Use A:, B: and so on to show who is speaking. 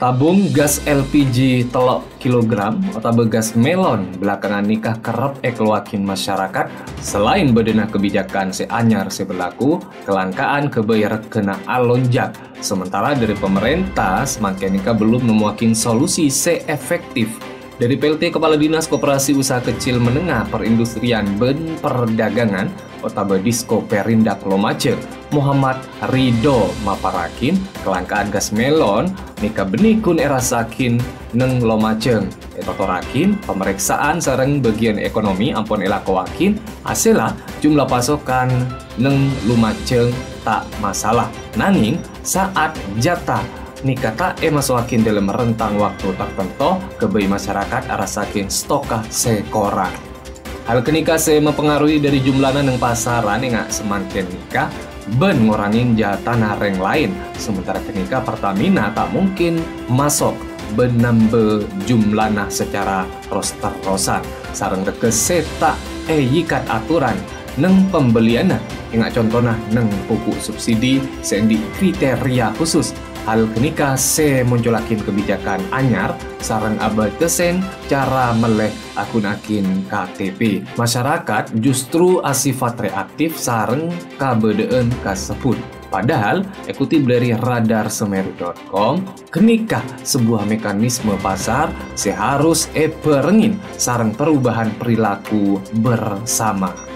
A: Tabung gas LPG telok kilogram atau gas melon belakangan nikah kerap keluakin masyarakat. Selain bedenah kebijakan seanyar sebelaku, kelangkaan kebayar kena alonjak. Sementara dari pemerintah semakin nikah belum memuakin solusi se-efektif. Dari PLT Kepala Dinas Koperasi Usaha Kecil Menengah Perindustrian Ben Perdagangan Otaba Disko Perindak Lomace, Muhammad Ridho maparakin kelangkaan gas melon nika benikun erasakin neng Lomaceng. Etotorakin pemeriksaan sareng bagian ekonomi ampun elakowakin hasilnya jumlah pasokan neng Lumaceng tak masalah. Nanging saat jatah nika tak masuakin dalam rentang waktu tertentu kebai masyarakat arasakin stokah sekorang. Hal kenika saya mempengaruhi dari jumlahnya neng pasaran yang semakin nikah ben ngurangin jatah nareng lain. Sementara kenika Pertamina tak mungkin masuk ben nambah jumlahnya secara terus-terusan. Sareng rekese tak yikat aturan neng pembeliannya. Ingat contohnya neng pupuk subsidi sendi kriteria khusus. Hal kenika se munculakin kebijakan anyar sarang abad kesen cara meleh akun akin KTP. Masyarakat justru asifat reaktif sarang kabedeen kasebut. Padahal, kutip dari radarsemeru.com, kenika sebuah mekanisme pasar seharus perengin sarang perubahan perilaku bersama.